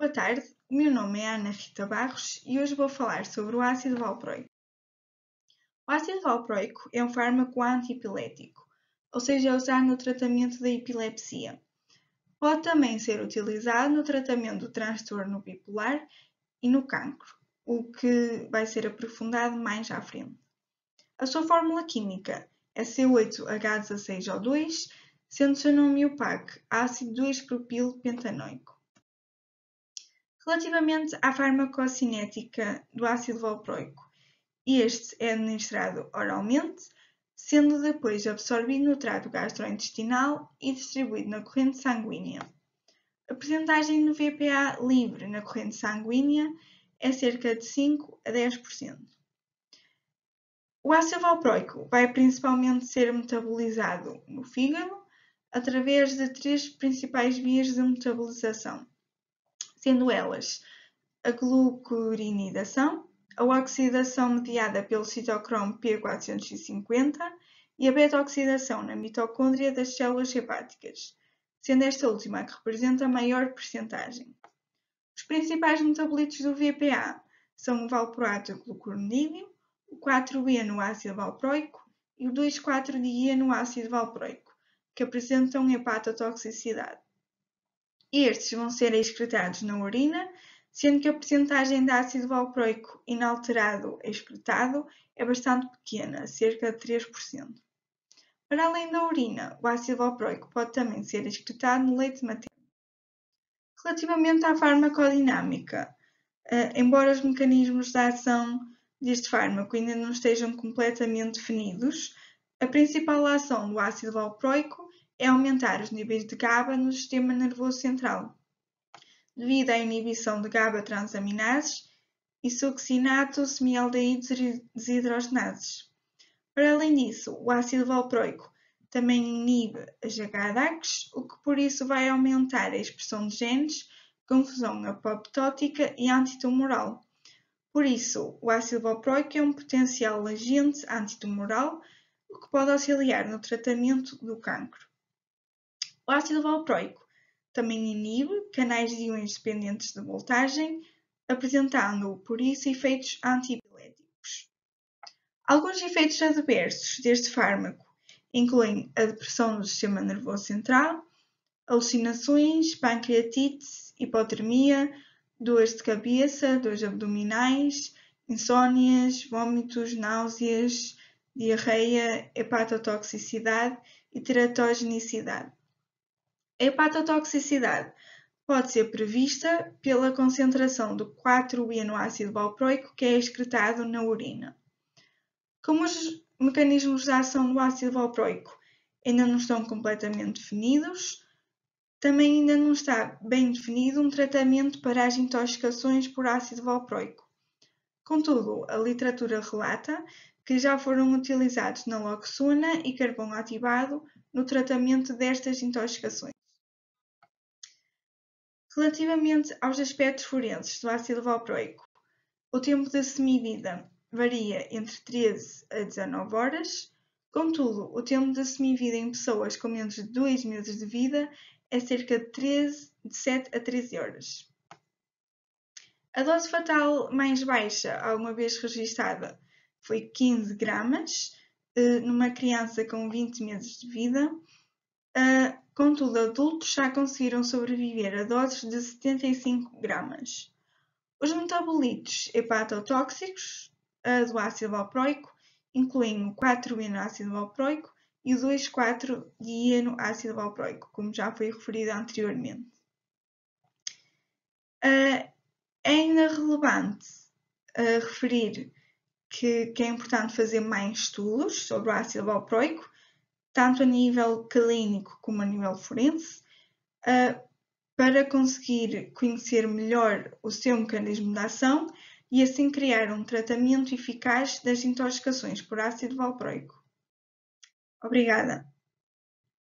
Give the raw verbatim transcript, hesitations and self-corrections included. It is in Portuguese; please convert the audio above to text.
boa tarde. O meu nome é Ana Rita Barros e hoje vou falar sobre o ácido valproico. O ácido valproico é um fármaco antiepilético, ou seja, é usado no tratamento da epilepsia. Pode também ser utilizado no tratamento do transtorno bipolar e no cancro, o que vai ser aprofundado mais à frente. A sua fórmula química é C oito H dezasseis O dois, sendo seu nome O P A C, ácido dois propilo pentanoico. Relativamente à farmacocinética do ácido valproico, este é administrado oralmente, sendo depois absorvido no trato gastrointestinal e distribuído na corrente sanguínea. A percentagem de V P A livre na corrente sanguínea é cerca de cinco a dez por cento. O ácido valproico vai principalmente ser metabolizado no fígado através de três principais vias de metabolização, sendo elas a glucurinidação, a oxidação mediada pelo citocromo P quatrocentos e cinquenta e a beta-oxidação na mitocôndria das células hepáticas, sendo esta última a que representa a maior percentagem. Os principais metabolitos do V P A são o valproato glucuronídeo, o quatro B no ácido valproico e o dois quatro D I A no ácido valproico, que apresentam hepatotoxicidade. Estes vão ser excretados na urina, sendo que a percentagem de ácido valproico inalterado excretado é bastante pequena, cerca de três por cento. Para além da urina, o ácido valproico pode também ser excretado no leite materno. Relativamente à farmacodinâmica, embora os mecanismos de ação deste fármaco ainda não estejam completamente definidos, a principal ação do ácido valproico é aumentar os níveis de GABA no sistema nervoso central, devido à inibição de GABA transaminases e succinato semialdeídos desidrogenases. Para além disso, o ácido valproico também inibe as H DACs, o que por isso vai aumentar a expressão de genes com fusão apoptótica e antitumoral. Por isso, o ácido valproico é um potencial agente antitumoral, o que pode auxiliar no tratamento do cancro. O ácido valproico também inibe canais de íons dependentes de voltagem, apresentando, por isso, efeitos antiepiléticos. Alguns efeitos adversos deste fármaco incluem a depressão do sistema nervoso central, alucinações, pancreatite, hipotermia, dores de cabeça, dores abdominais, insónias, vômitos, náuseas, diarreia, hepatotoxicidade e teratogenicidade. A hepatotoxicidade pode ser prevista pela concentração do quatro B no ácido valproico que é excretado na urina. Como os mecanismos de ação do ácido valproico ainda não estão completamente definidos, também ainda não está bem definido um tratamento para as intoxicações por ácido valproico. Contudo, a literatura relata que já foram utilizados naloxona e carvão ativado no tratamento destas intoxicações. Relativamente aos aspectos forenses do ácido valproico, o tempo de semivida varia entre treze a dezanove horas, contudo, o tempo de semivida em pessoas com menos de dois meses de vida é cerca de, treze, de sete a treze horas. A dose fatal mais baixa alguma vez registada foi quinze gramas, numa criança com vinte meses de vida. Contudo, adultos já conseguiram sobreviver a doses de setenta e cinco gramas. Os metabolitos hepatotóxicos do ácido valproico incluem o quatro B no ácido valproico e o dois quatro D I A no ácido valproico, como já foi referido anteriormente. É ainda relevante referir que, que é importante fazer mais estudos sobre o ácido valproico, tanto a nível clínico como a nível forense, para conseguir conhecer melhor o seu mecanismo de ação e assim criar um tratamento eficaz das intoxicações por ácido valproico. Obrigada.